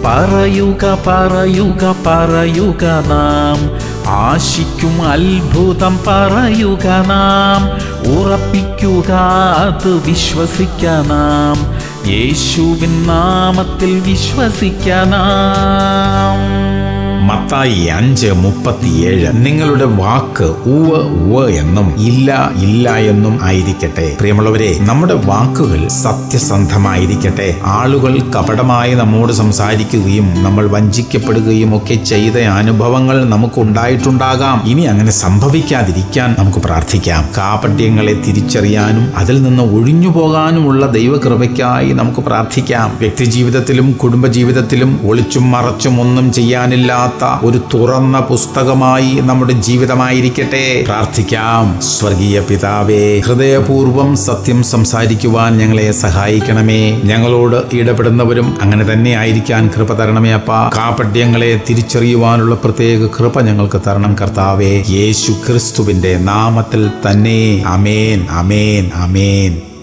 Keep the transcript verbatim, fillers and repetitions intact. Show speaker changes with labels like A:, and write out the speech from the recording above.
A: പറയുക പറയുക പറയുക നാം, ആശിക്കും അത്ഭുതം പറയുക നാം, ഉറപ്പിക്കുക അത് വിശ്വസിക്കുക നാം, യേശുവിൻ നാമത്തിൽ വിശ്വസിക്കുക നാം.
B: മത്തായി അഞ്ച് മുപ്പത്തിയേഴ്. നിങ്ങളുടെ വാക്ക് ഉവ്വ് ഉവ്വ് എന്നും ഇല്ല ഇല്ല എന്നും ആയിരിക്കട്ടെ. പ്രിയമുള്ളവരെ, നമ്മുടെ വാക്കുകൾ സത്യസന്ധമായിരിക്കട്ടെ. ആളുകൾ കപടമായി നമ്മോട് സംസാരിക്കുകയും നമ്മൾ വഞ്ചിക്കപ്പെടുകയും ഒക്കെ ചെയ്ത അനുഭവങ്ങൾ നമുക്ക് ഉണ്ടായിട്ടുണ്ടാകാം. ഇനി അങ്ങനെ സംഭവിക്കാതിരിക്കാൻ നമുക്ക് പ്രാർത്ഥിക്കാം. കാപട്യങ്ങളെ തിരിച്ചറിയാനും അതിൽ നിന്ന് ഒഴിഞ്ഞു പോകാനുമുള്ള ദൈവകൃപയ്ക്കായി നമുക്ക് പ്രാർത്ഥിക്കാം. വ്യക്തിജീവിതത്തിലും കുടുംബജീവിതത്തിലും ഒളിച്ചും മറച്ചും ഒന്നും ചെയ്യാനില്ലാത്ത ഒരു തുറന്ന പുസ്തകമായി നമ്മുടെ ജീവിതമായിരിക്കട്ടെ. പ്രാർത്ഥിക്കാം. സ്വർഗീയ പിതാവേ, ഹൃദയപൂർവ്വം സത്യം സംസാരിക്കുവാൻ ഞങ്ങളെ സഹായിക്കണമേ. ഞങ്ങളോട് ഇടപെടുന്നവരും അങ്ങനെ തന്നെ ആയിരിക്കാൻ കൃപ തരണമേ അപ്പാ. കാപട്യങ്ങളെ തിരിച്ചറിയുവാനുള്ള പ്രത്യേക കൃപ ഞങ്ങൾക്ക് തരണം കർത്താവേ. യേശു ക്രിസ്തുവിന്റെ നാമത്തിൽ തന്നെ. അമേൻ, അമേൻ, അമേൻ.